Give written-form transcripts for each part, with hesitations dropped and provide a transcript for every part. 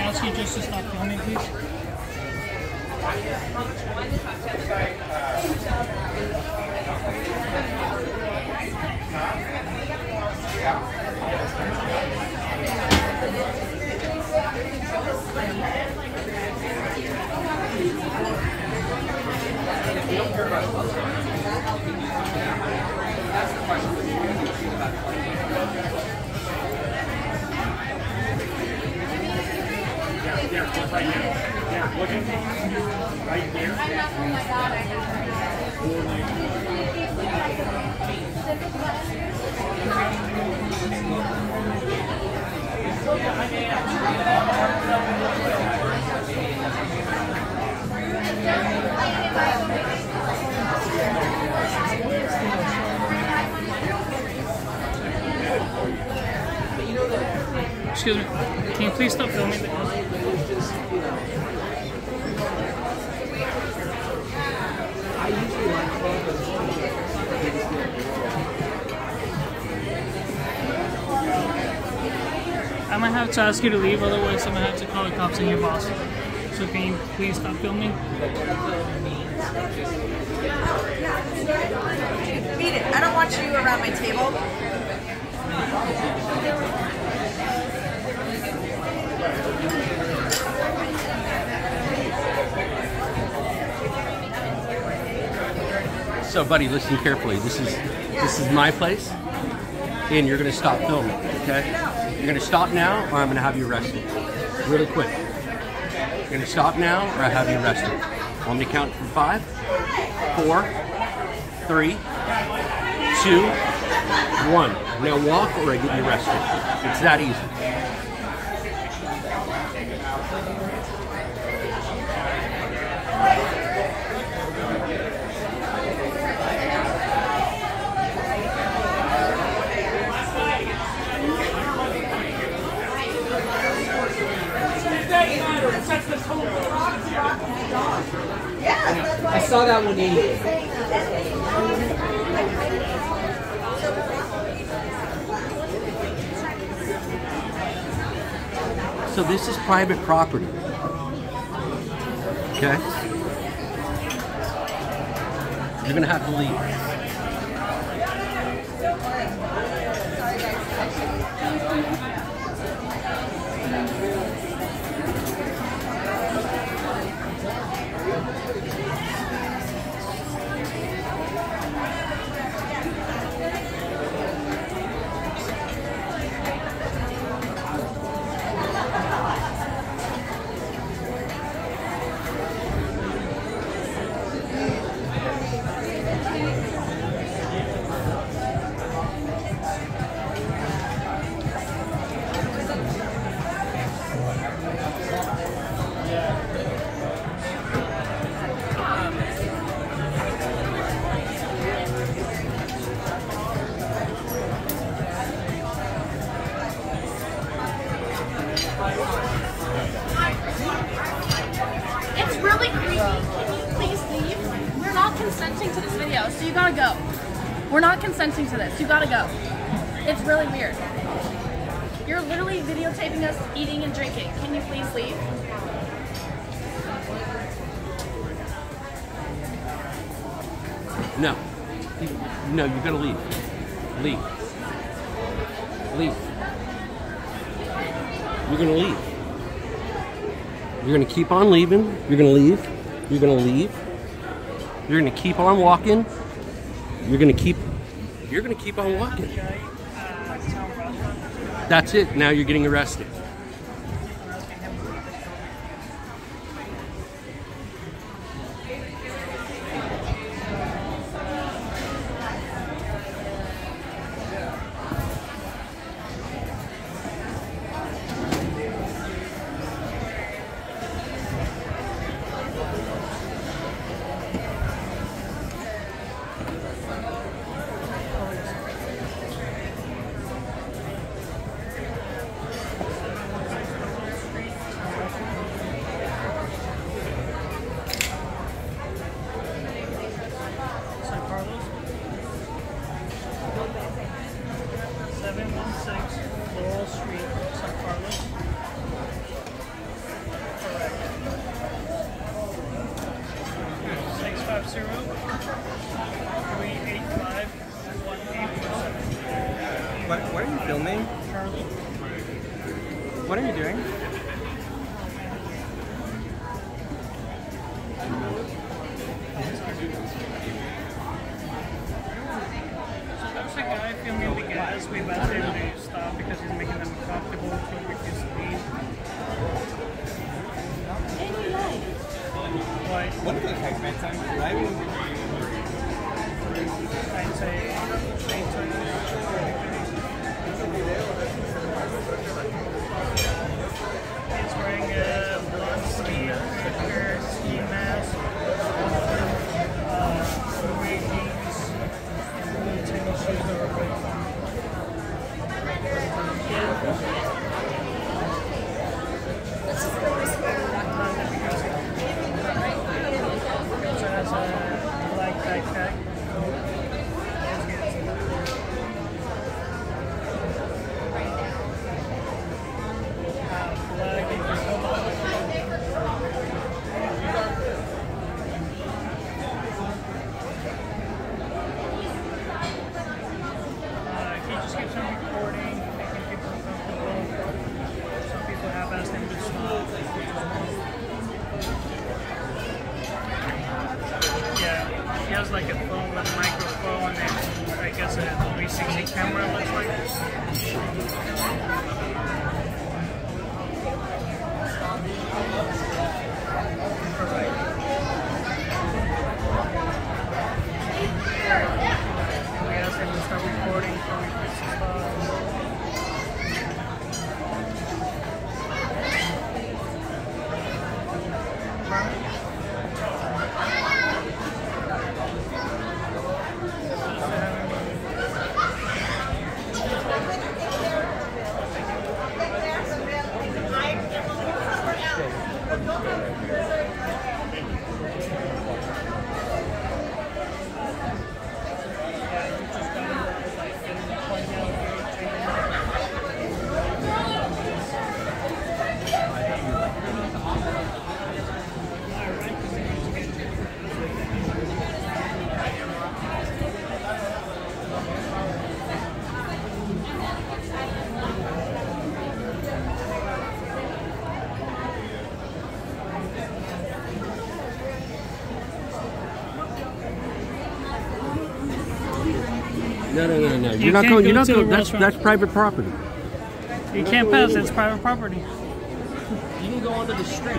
ask you just to stop filming, please? Right here. Yeah, looking right here. Oh my God, I Excuse me. Can you please stop filming? I might have to ask you to leave, otherwise I'm gonna have to call the cops on your boss. So can you please stop filming? Beat it. I don't want you around my table. So, buddy, listen carefully. This is my place, and you're gonna stop filming. Okay? You're gonna stop now, or I'm gonna have you arrested. Really quick. You're gonna stop now, or I have you arrested. Want me to count from 5, 4, 3, 2, 1. Now walk, or I get you arrested. It's that easy. I saw that one eat. So this is private property. Okay? You're gonna have to leave. It's really creepy. Can you please leave? We're not consenting to this video, so you gotta go. We're not consenting to this. You gotta go. It's really weird. You're literally videotaping us eating and drinking. Can you please leave? No. No, you're gonna leave. Leave. Leave. You're gonna leave. You're gonna keep on leaving. You're gonna leave. You're gonna leave. You're gonna keep on walking. You're gonna keep on walking. That's it. Now you're getting arrested. What are you filming? Charlie. What are you doing? So there's a guy filming the gas. We've asked him to stop because he's making them uncomfortable to reduce speed. Why? What are the heck, man? I'm driving. I'd say 8 times. He's wearing a blonde ski mask, blue jeans, and blue tennis shoes that were red. Also has a black backpack. He just keeps on recording, making people uncomfortable. Some people have asked him to stop. Yeah, he has like a phone with a microphone and I guess a 360 camera looks like. We asked him to start recording so we could stop. No. You You're not can't going. You're go not to going. the restaurant. That's private property. You can't pass, it's private property. You can go onto the street.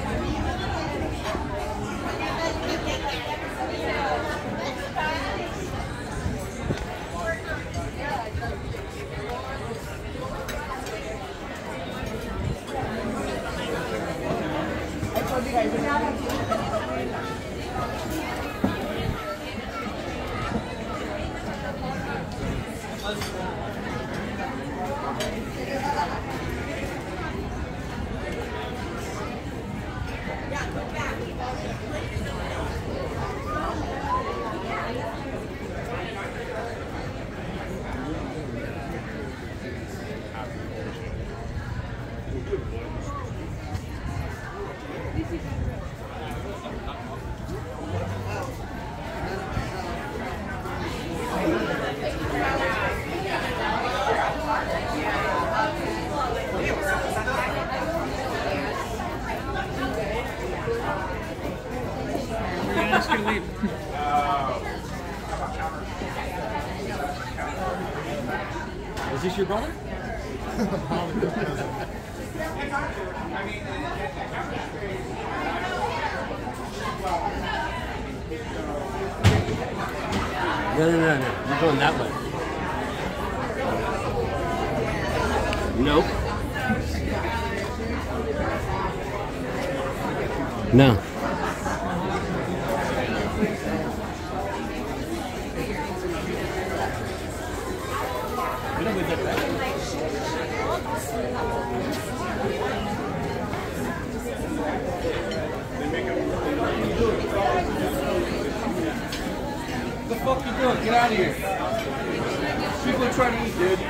We're gonna ask you to leave. Is this your brother? No. You're going that way. Nope. No. What the fuck you doing? Get out of here. People are trying to eat, dude.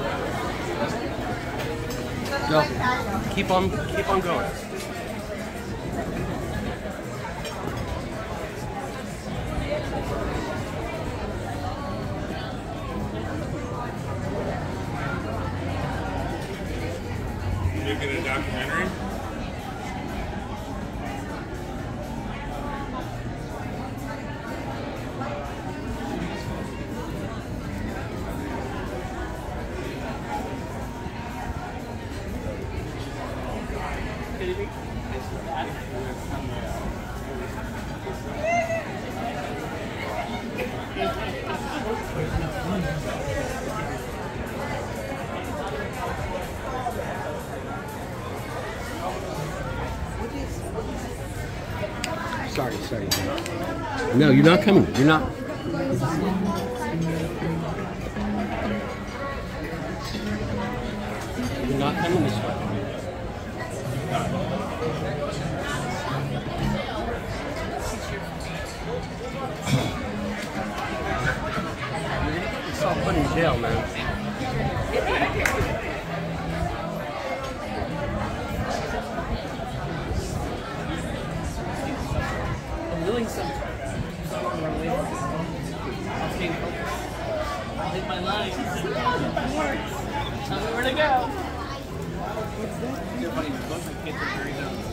Go. Keep on going. Sorry. No, you're not coming. You're not. You're not coming this way. You're all put in jail, man. I'm doing something. I'll hit my line. Tell me where to go. It's funny, both my kids are very on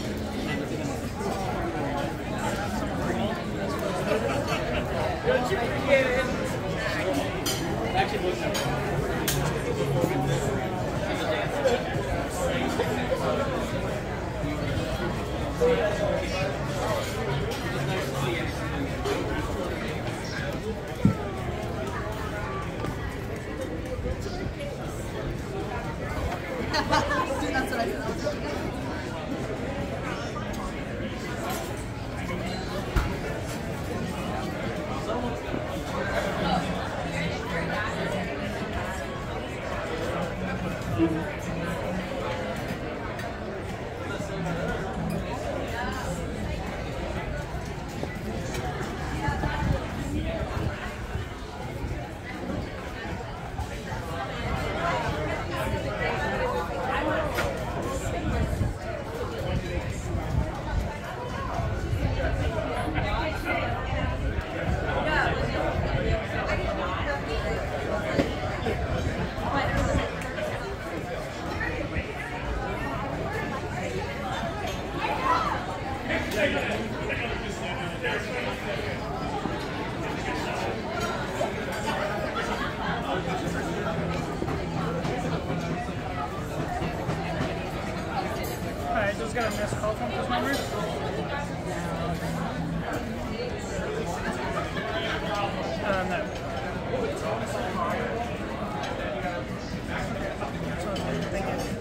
stage. Actually, looks That's what I feel. Alright, just got a missed call from this number. No. Thank you.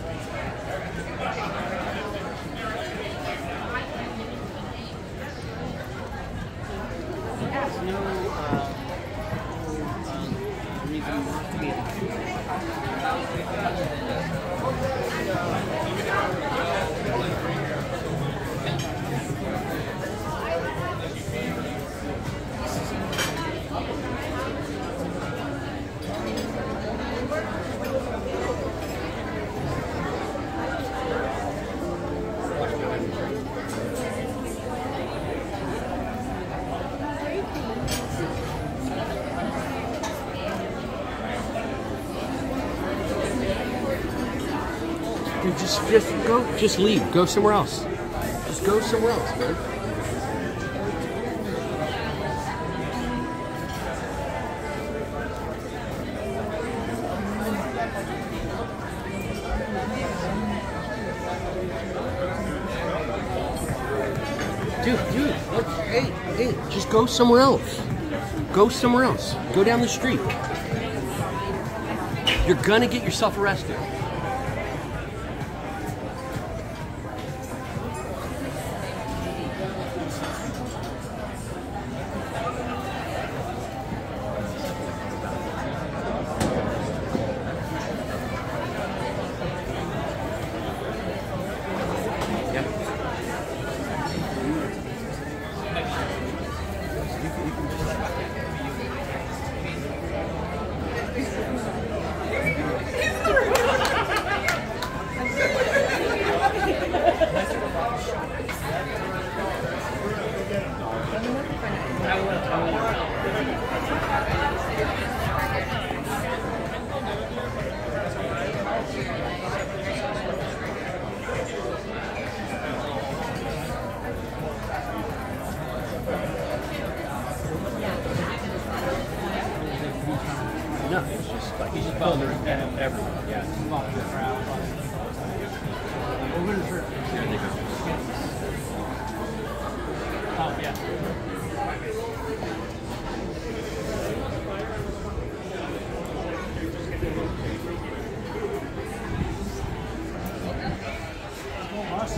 Reason not to be. Dude, just leave. Go somewhere else. Just go somewhere else, man. Dude, look, hey, just go somewhere else. Go somewhere else. Go down the street. You're gonna get yourself arrested. No, it's just like he's just bothering everyone. Yeah. We're gonna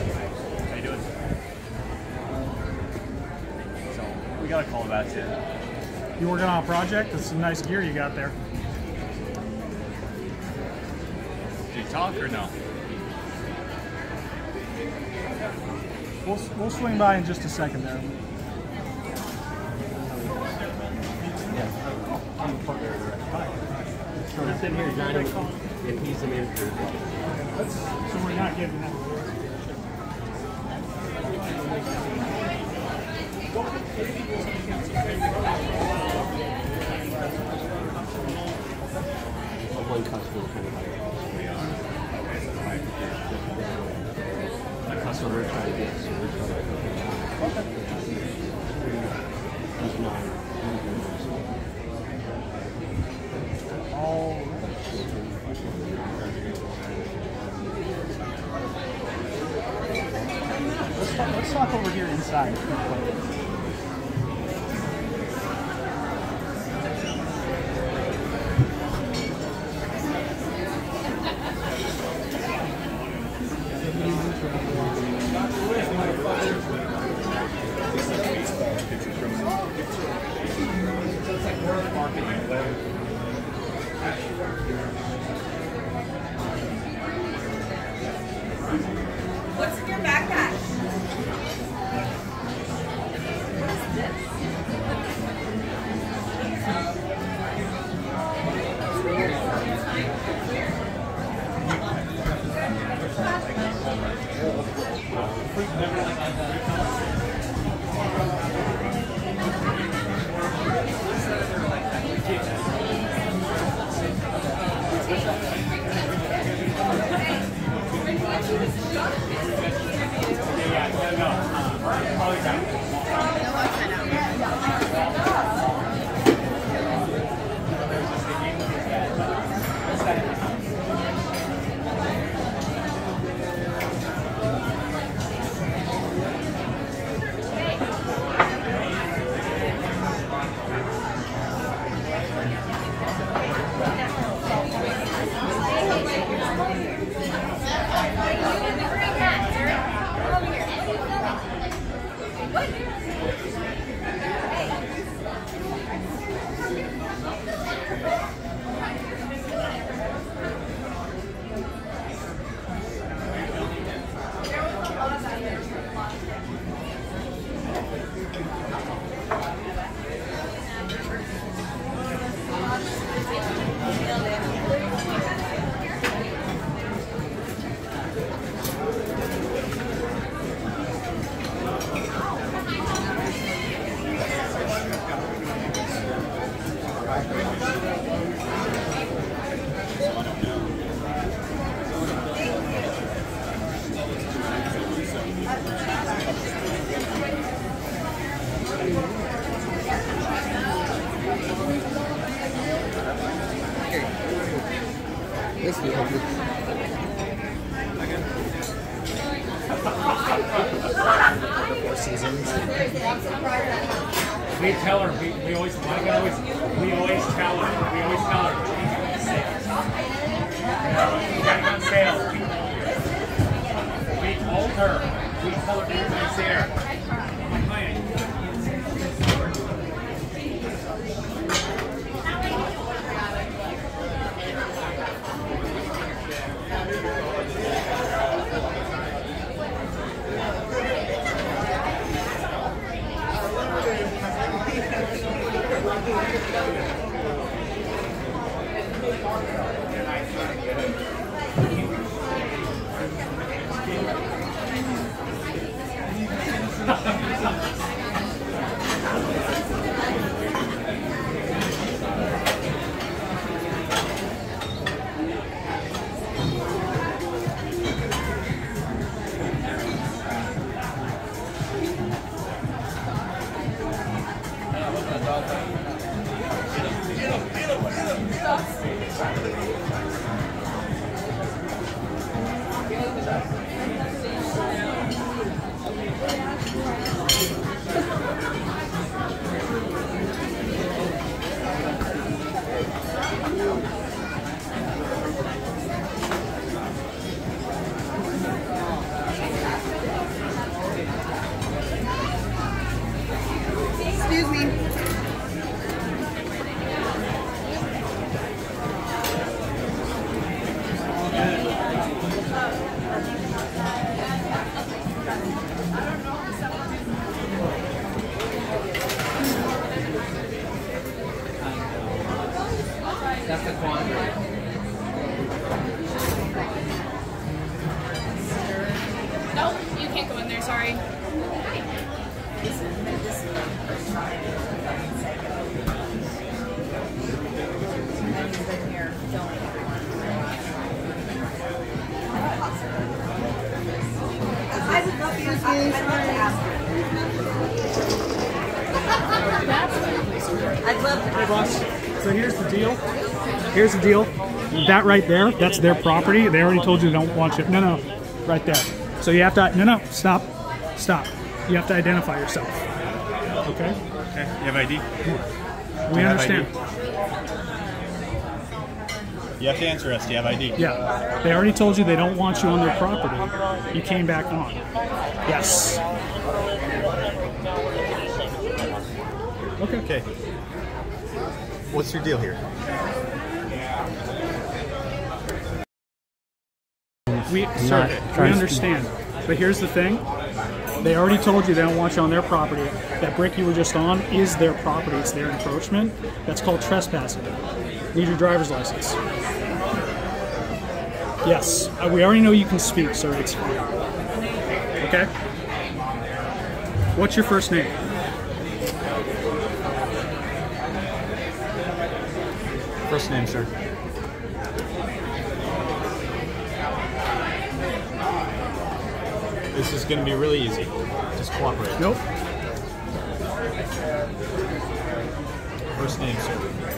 How you doing? So we got a call about you. You working on a project? That's some nice gear you got there. Did you talk or no? We'll swing by in just a second there. I'm the partner of the restaurant. So I'm sitting here dining, and he's the manager as well. So we're not giving that. One customer kind of like a customer trying to get he's not. Let's talk over here inside. What's in your backpack? Four Seasons. We tell her, we always tell her. We always tell her. Getting on sale. We told her. We tell her everybody's there. My client. Excuse me. That's the quandary. Nope, you can't go in there, sorry. I would love to ask her. I'd love to. Hey, boss. So here's the deal. Here's the deal. That right there, that's their property. They already told you they don't want you. No, no, right there. So you have to, no, stop. Stop. You have to identify yourself. Okay? Okay, you have ID? We understand. You have to answer us. Do you have ID? Yeah. They already told you they don't want you on their property. You came back on. Yes. Okay. Okay. What's your deal here? Sir, we understand. But here's the thing. They already told you they don't want you on their property. That brick you were just on is their property. It's their encroachment. That's called trespassing. Need your driver's license. Yes. We already know you can speak, sir. It's fine. Okay? What's your first name? First name, sir. This is going to be really easy. Just cooperate. Nope. First name, sir.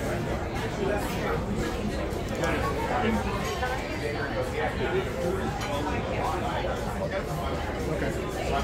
Okay.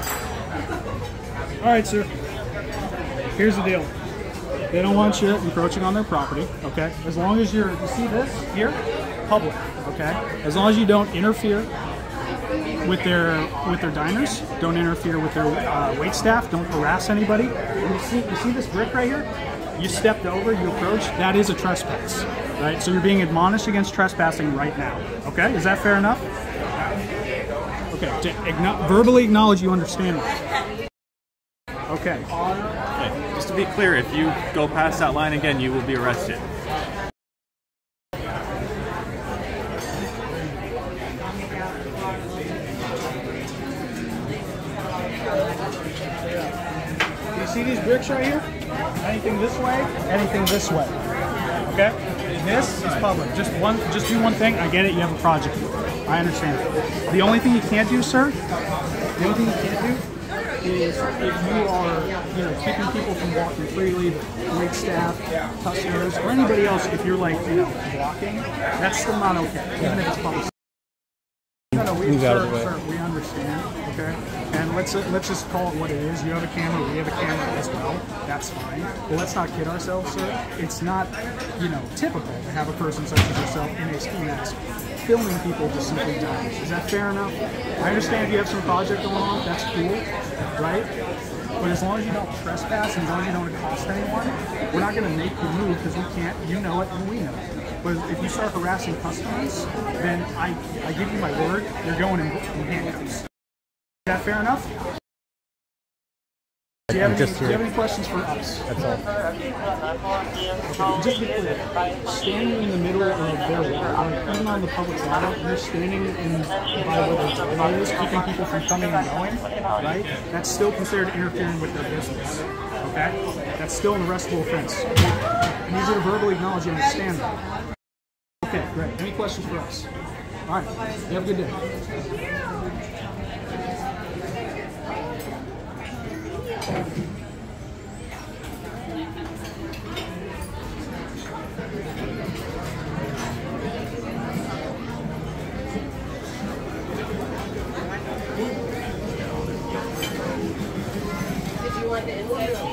All right, sir. Here's the deal. They don't want you encroaching on their property, okay? As long as you see this here? Public, okay? As long as you don't interfere with their diners, don't interfere with their wait staff, don't harass anybody. And you see this brick right here? You stepped over, you approached, that is a trespass, right? So you're being admonished against trespassing right now, okay? Is that fair enough? Okay, to verbally acknowledge you understand that. Okay. Okay, just to be clear, if you go past that line again, you will be arrested. You see these bricks right here? Anything this way, anything this way. Okay? This is public. Just do one thing. I get it, you have a project. I understand. The only thing you can't do, sir, the only thing you can't do is if you are, keeping people from walking freely, the wait staff, customers, or anybody else, if you're like, walking, that's still not okay, even if it's public. No, we understand, okay? And let's just call it what it is. You have a camera, we have a camera as well. That's fine. But let's not kid ourselves, sir. It's not, typical to have a person such as yourself in a ski mask filming people just simply dying. Is that fair enough? I understand if you have some project going on, that's cool, right? But as long as you don't trespass and as long as you don't accost anyone, we're not going to make you move because we can't, you know it and we know it. But if you start harassing customers, then I give you my word, you're going in handcuffs. Is that fair enough? Do you have any questions for us? That's all. Okay, just to be clear, standing in the middle of their wall, even on the public lawn, you're standing by where the door is, keeping people from coming and going, right? That's still considered interfering with their business, okay? That's still an arrestable offense. I need you to verbally acknowledge you understand that. Okay, great. Any questions for us? All right, you have a good day. Did you want the inside sheet?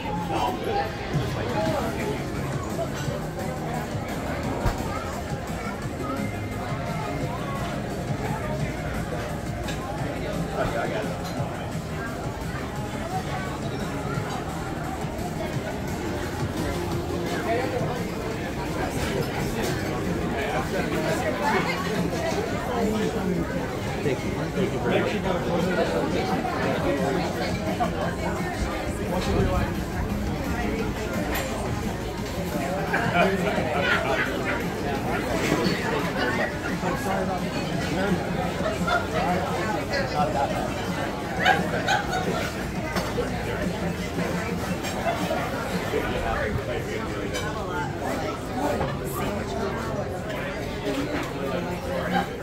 Sandwich.